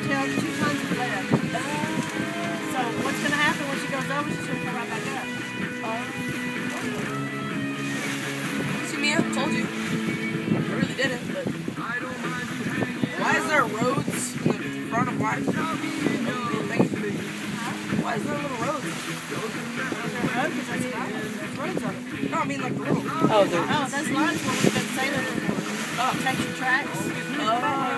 tail 2 tons of lead. So what's going to happen when she goes over? She's going to come right back up. See me, I told you. I really didn't, but... Why is there roads in the front of why? Why is there little roads? No, I mean like the little... Oh, those lines where we've been sailing. Texture tracks.